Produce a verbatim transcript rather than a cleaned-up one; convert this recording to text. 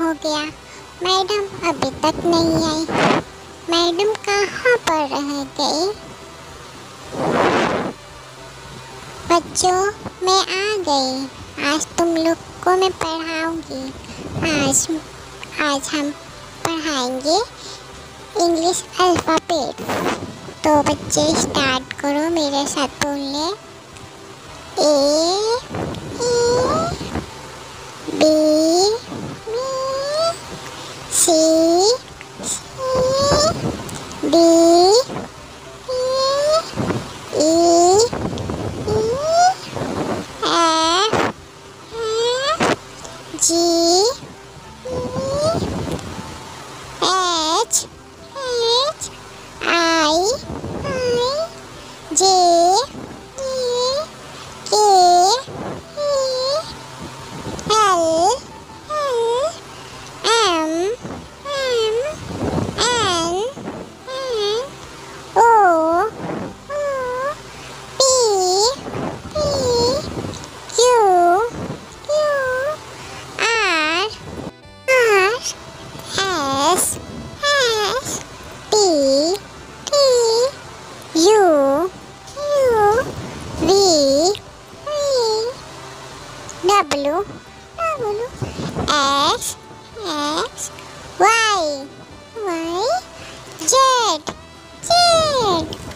हो गया? मैडम अभी तक नहीं आई। मैडम कहाँ पर रह गई? बच्चों, मैं आ गई। आज तुम लोग को मैं पढ़ाऊंगी। आज आज हम पढ़ाएंगे इंग्लिश अल्फ़ाबेट। तो बच्चे स्टार्ट करो मेरे साथ बोलने। A B C D E F G H H I J K L M N O P Q R S S T T U U V W W X X Y Y Z Z